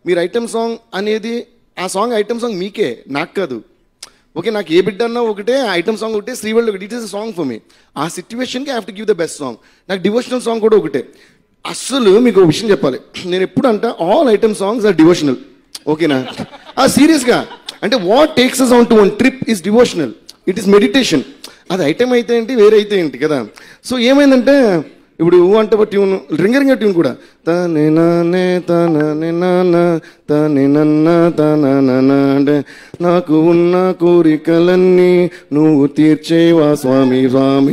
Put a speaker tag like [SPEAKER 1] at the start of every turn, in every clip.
[SPEAKER 1] మీరు item song అనేది ఆ సాంగ్ ఐటమ్ సాంగ్ మీకే, నాకు కాదు. ఓకే, నాకు ఏ బిడ్డ అన్నా ఒకటే, ఐటమ్ సాంగ్ ఒకటే, శ్రీవల్లి ఒకటి. It is a song for me. ఆ సిచ్యువేషన్కి I have to give the best song. నాకు డివోషనల్ సాంగ్ కూడా ఒకటే. అస్సలు మీకు ఒక విషయం చెప్పాలి, నేను ఎప్పుడు అంట all item songs are devotional. ఓకేనా? సీరియస్గా అంటే what takes us on to one trip is devotional, it is meditation. అది ఐటమ్ అయితే ఏంటి, వేరే అయితే ఏంటి కదా. సో ఏమైందంటే ఇప్పుడు అంటే ట్యూన్, రింగ ట్యూన్ కూడా తనే నానే తనే నాన్న తనే నన్న తన అంటే నాకు ఉన్న కోరికలన్నీ నువ్వు తీర్చేవా స్వామి స్వామి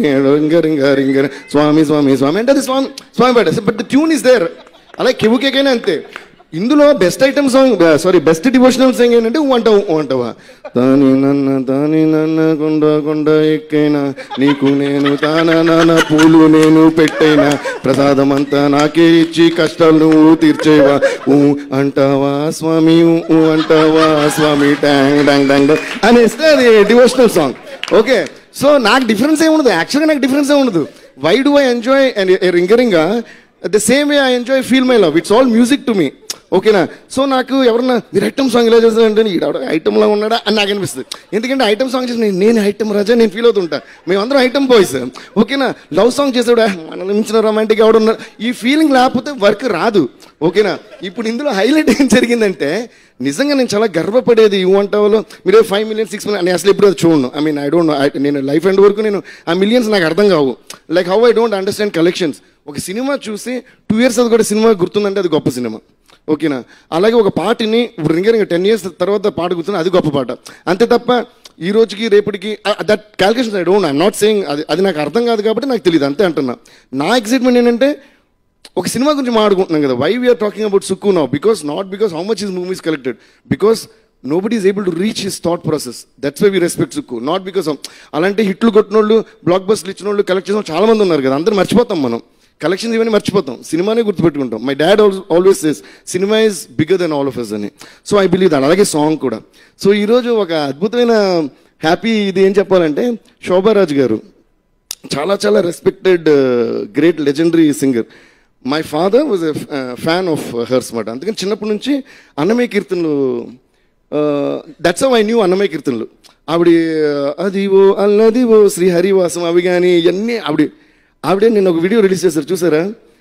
[SPEAKER 1] రింగ స్వామి స్వామి స్వామి అంటే అది స్వామి స్వామి పాట. But the tune is there. అలాగే కెవుకేకైనా అంతే. ఇందులో best item song, sorry best devotional song ఏంటంటే అంటావా తాని నన్న కొండ కొండ ఎక్కైనా నీకు నేను తానా పూలు నేను పెట్టైనా ప్రసాదం అంతా నాకే ఇచ్చి కష్టాలు నువ్వు తీర్చేవా అంటావా స్వామి అంటావా స్వామి టాంగ్ డాంగ్ డాంగ్ అనేస్తే అది డివోషనల్ సాంగ్. ఓకే, సో నాకు డిఫరెన్స్ ఏముండదు, యాక్చువల్గా నాకు డిఫరెన్స్ ఏముండదు. వై డూ ఐ ఎంజాయ్ రింగరింగా the same way I enjoy feel my love. It's all music to me. ఓకేనా? సో నాకు ఎవరన్నా మీరు ఐటమ్ సాంగ్ ఇలా చేస్తారంటే ఈడ ఐటమ్లా ఉన్నాడా అని నాకు అనిపిస్తుంది. ఎందుకంటే ఐటమ్ సాంగ్ చేసి నేను ఐటమ్ రాజా నేను ఫీల్ అవుతుంటా. మేమందరం ఐటమ్ బాయ్స్. ఓకేనా? లవ్ సాంగ్ చేసాడా మనల్ని మించిన రొమాంటిక్ ఎవడున్నారు, ఈ ఫీలింగ్ లేకపోతే వర్క్ రాదు. ఓకేనా? ఇప్పుడు ఇందులో హైలైట్ ఏం జరిగిందంటే నిజంగా నేను చాలా గర్వపడేది అంటావులో మీరు 5 million 6 million నేను అసలు ఎప్పుడు అది చూడను. I mean I don't know, నేను లైఫ్ ఎండ్ వరకు నేను ఆ మిలియన్స్ నాకు అర్థం కావు. Like how I don't understand collections. ఒక సినిమా చూసి 2 years అది కూడా సినిమా గుర్తుందంటే అది గొప్ప సినిమా. ఓకేనా? అలాగే ఒక పాటని ఇప్పుడు రింగ 10 years తర్వాత పాట గుర్తుంది, అది గొప్ప పాట. అంతే తప్ప ఈ రోజుకి రేపటికి that calculation I don't, I'm not saying అది నాకు అర్థం కాదు కాబట్టి నాకు తెలియదు, అంతే అంటున్నా. నా ఎక్సైట్మెంట్ ఏంటంటే ఒక సినిమా గురించి మాట్లాడుకుంటున్నాం కదా. Why we're talking about Sukku now? Because not because how much his movies collected, because nobody is able to reach his thought process. That's why we respect Sukku. Not because అలాంటి హిట్లు కొట్టిన వాళ్ళు, బ్లాక్ బస్టర్లు ఇచ్చిన వాళ్ళు, కలెక్ట్ చేసిన చాలా మంది ఉన్నారు కదా. అందరూ మర్చిపోతాం మనం, కలెక్షన్స్ ఇవన్నీ మర్చిపోతాం, సినిమానే గుర్తుపెట్టుకుంటాం. My dad always says cinema is bigger than all of us అని. So I believe that. అలాగే సాంగ్ కూడా. సో ఈరోజు ఒక అద్భుతమైన హ్యాపీ ఇది ఏం చెప్పాలంటే, శోభారాజ్ గారు చాలా చాలా respected great legendary singer. My father was a fan of hers మాట. అందుకని చిన్నప్పటి నుంచి అన్నమయ్య కీర్తనలు, that's how I knew Annamayya కీర్తనలు. ఆవిడ అదివో అల్లదివో శ్రీహరివాసం అవి కానీ ఇవన్నీ ఆవిడే నేను ఒక వీడియో రిలీజ్ చేశారు చూసారా,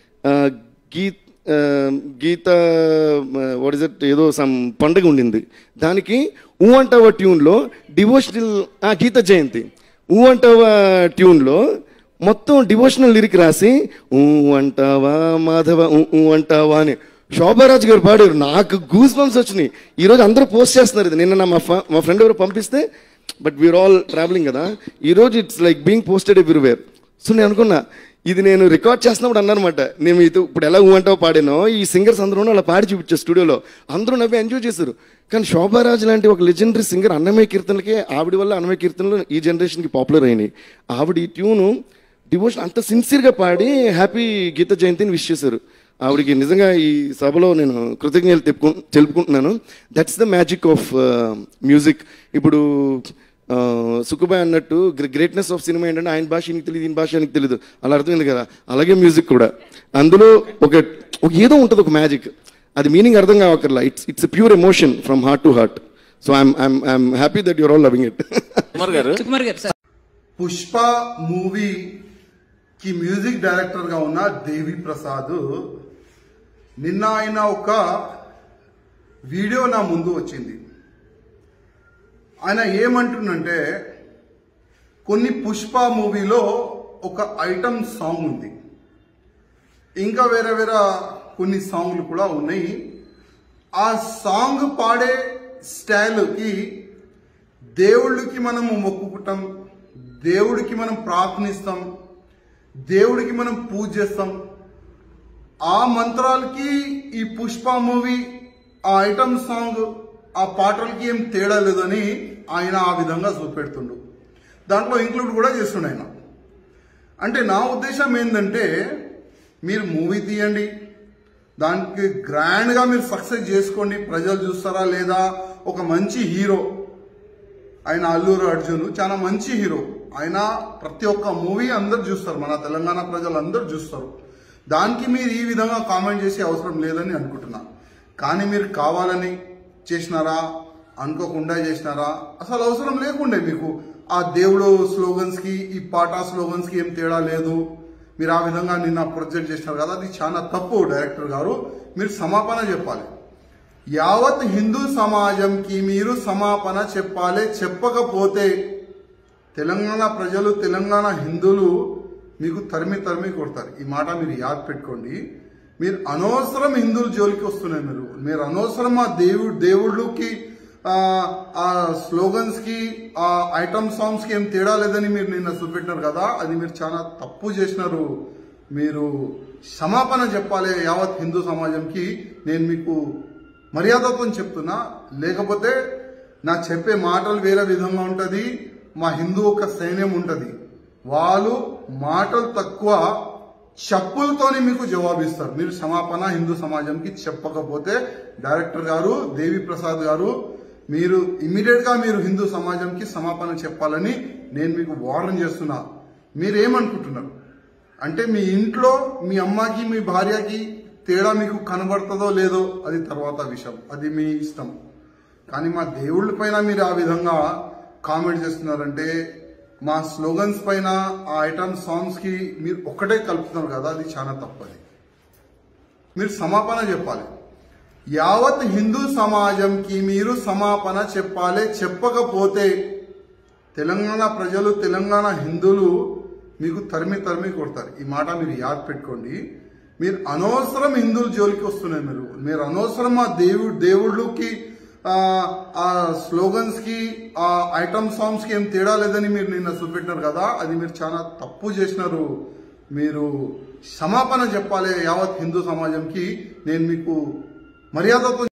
[SPEAKER 1] గీత వాట్ ఇస్ ఇట్ ఏదో సమ్ పండుగ ఉండింది, దానికి అంటావా ట్యూన్లో డివోషనల్, గీత జయంతి అంటావా ట్యూన్లో మొత్తం డివోషనల్ లిరిక్ రాసి అంటావా మాధవ అంటావా అని శోభారాజ్ గారు పాడారు. నాకు గూస్ బంప్స్ వచ్చినాయి. ఈరోజు అందరూ పోస్ట్ చేస్తున్నారు ఇది. నిన్న మా ఫ్రెండ్ ఎవరు పంపిస్తే, బట్ వీఆర్ ఆల్ ట్రావెలింగ్ కదా, ఈరోజు it's like being posted everywhere. So నేను అనుకున్నా ఇది నేను రికార్డ్ చేస్తున్నప్పుడు అన్నానమాట, నేను ఇప్పుడు ఎలా అంటావో పాడానో ఈ సింగర్స్ అందరూ అలా పాడి చూపించారు స్టూడియోలో, అందరూ నవ్వి ఎంజాయ్ చేశారు. కానీ శోభారాజ్ లాంటి ఒక లెజెండరీ సింగర్ అన్నమయ్య కీర్తనలకే, ఆవిడ వల్ల అన్నమయ్య కీర్తనలు ఈ జనరేషన్కి పాపులర్ అయినాయి. ఆవిడ ఈ ట్యూను డివోషన్ అంత సిన్సియర్గా పాడి హ్యాపీ గీత జయంతిని విష్ చేశారు. ఆవిడకి నిజంగా ఈ సభలో నేను కృతజ్ఞతలు తెలుపుకుంటున్నాను. That's the magic of music. ఇప్పుడు సుకుబాయ్ అన్నట్టు గ్రేట్నెస్ ఆఫ్ సినిమా ఏంటంటే ఆయన భాష నీకు తెలియదు, ఈయన భాష నీకు తెలియదు, అలా అర్థమైంది కదా. అలాగే మ్యూజిక్ కూడా, అందులో ఒక ఏదో ఉంటుంది, ఒక మ్యాజిక్. అది మీనింగ్ అర్థం కావక్కర్లా. It's pure emotion from heart to heart. So I'm happy that your all loving it.
[SPEAKER 2] Pushpa మూవీకి మ్యూజిక్ డైరెక్టర్ గా ఉన్న దేవి ప్రసాద్ నిన్న ఆయన ఒక వీడియో నా ముందు వచ్చింది. ఆయన ఏమంటుందంటే, కొన్ని పుష్ప మూవీలో ఒక ఐటమ్ సాంగ్ ఉంది, ఇంకా వేరే వేరే కొన్ని సాంగ్లు కూడా ఉన్నాయి. ఆ సాంగ్ పాడే స్టైల్కి దేవుడికి మనం మొక్కుకుంటాం, దేవుడికి మనం ప్రార్థనిస్తాం, దేవుడికి మనం పూజ చేస్తాం. ఆ మంత్రాలకి ఈ పుష్ప మూవీ ఆ ఐటమ్ సాంగ్ ఆ పాటలకి ఏం తేడా లేదని ఆయన ఆ విధంగా చూపెడుతుండు. దాంట్లో ఇంక్లూడ్ కూడా చేస్తుండు ఆయన. అంటే నా ఉద్దేశం ఏంటంటే, మీరు మూవీ తీయండి, దానికి గ్రాండ్గా మీరు సక్సెస్ చేసుకోండి, ప్రజలు చూస్తారా లేదా. ఒక మంచి హీరో ఆయన అల్లూరు అర్జున్ చాలా మంచి హీరో. ఆయన ప్రతి ఒక్క మూవీ అందరు చూస్తారు, మన తెలంగాణ ప్రజలు అందరు చూస్తారు. దానికి మీరు ఈ విధంగా కామెంట్ చేసే అవసరం లేదని అనుకుంటున్నా. కానీ మీరు కావాలని చేసినారా, అనుకోకుండా చేసినారా, అసలు అవసరం లేకుండే మీకు. ఆ దేవుడు స్లోగన్స్ కి ఈ పాట స్లోగన్స్ కి ఏం తేడా లేదు. మీరు ఆ విధంగా నిన్న ప్రొజెక్ట్ చేసినారు కదా, అది చాలా తప్పు. డైరెక్టర్ గారు మీరు క్షమాపణ చెప్పాలి. యావత్ హిందూ సమాజంకి మీరు క్షమాపణ చెప్పాలి. చెప్పకపోతే తెలంగాణ ప్రజలు, తెలంగాణ హిందువులు మీకు తరిమి తరిమి కొడతారు. ఈ మాట మీరు యాద్ పెట్టుకోండి. మీరు అనవసరం హిందువుల జోలికి వస్తున్నాయి. మీరు అనవసరం ఆ దేవుళ్ళకి ఆ స్లోగన్స్ కి ఆ ఐటమ్ సాంగ్స్ కి ఏం తేడా లేదని మీరు నిన్న చూపెట్టినారు కదా, అది మీరు చాలా తప్పు చేసినారు. మీరు క్షమాపణ చెప్పాలి యావత్ హిందూ సమాజంకి. నేను మీకు మర్యాదతో చెప్తున్నా, లేకపోతే నా చెప్పే మాటలు వేరే విధంగా ఉంటది. మా హిందూ ఒక సైన్యం ఉంటది, వాళ్ళు మాటలు తక్కువ, చెప్పులతోని మీకు జవాబిస్తారు. మీరు క్షమాపణ హిందూ సమాజంకి చెప్పకపోతే డైరెక్టర్ గారు, దేవి ప్రసాద్ గారు, మీరు ఇమ్మీడియట్ గా మీరు హిందూ సమాజంకి క్షమాపణ చెప్పాలని నేను మీకు వార్న్ చేస్తున్నా. మీరేమనుకుంటున్నారు అంటే మీ ఇంట్లో మీ అమ్మకి మీ భార్యకి తేడా మీకు కనబడుతుందో లేదో అది తర్వాత విషయం, అది మీ ఇష్టం. కానీ మా దేవుళ్ళ పైన మీరు ఆ విధంగా కామెంట్ చేస్తున్నారంటే, మా స్లోగన్స్ పైన ఆ ఐటమ్ సాంగ్స్ కి మీరు ఒక్కటే కలుపుతున్నారు కదా, అది చాలా తప్పది. మీరు క్షమాపణ చెప్పాలి. యావత్ హిందూ సమాజంకి మీరు క్షమాపణ చెప్పాలి. చెప్పకపోతే తెలంగాణ ప్రజలు, తెలంగాణ హిందువులు మీకు తరిమి తరిమి కొడతారు. ఈ మాట మీరు యాద్ పెట్టుకోండి. మీరు అనవసరం హిందువుల జోలికి వస్తున్నాయి. మీరు అనవసరం ఆ దేవుళ్ళకి ఆ స్లోగన్స్ కి ఆ ఐటమ్ సాంగ్స్ కి ఏం తేడా లేదని మీరు నిన్న చూపెట్టినారు కదా, అది మీరు చాలా తప్పు చేసినారు. మీరు క్షమాపణ చెప్పాలి యావత్ హిందూ సమాజంకి. నేను మీకు మర్యాదతో